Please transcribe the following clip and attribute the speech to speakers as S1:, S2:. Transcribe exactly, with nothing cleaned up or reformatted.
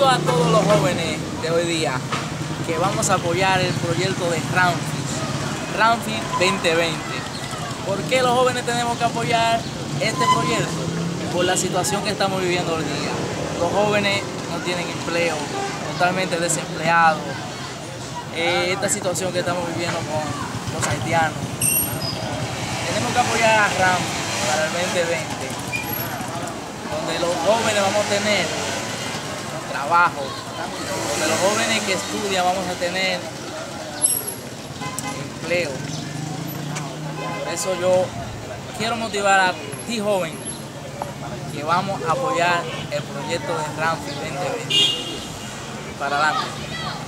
S1: invito a todos los jóvenes de hoy día que vamos a apoyar el proyecto de Ramfis, Ramfis veinte veinte. ¿Por qué los jóvenes tenemos que apoyar este proyecto? Por la situación que estamos viviendo hoy día. Los jóvenes no tienen empleo, totalmente desempleados. Eh, esta situación que estamos viviendo con los haitianos. Tenemos que apoyar a Ramfis para el veinte veinte, donde los jóvenes vamos a tener trabajo, donde los jóvenes que estudian vamos a tener empleo. Por eso yo quiero motivar a ti, joven, que vamos a apoyar el proyecto de Ramfis veinte veinte. Para adelante.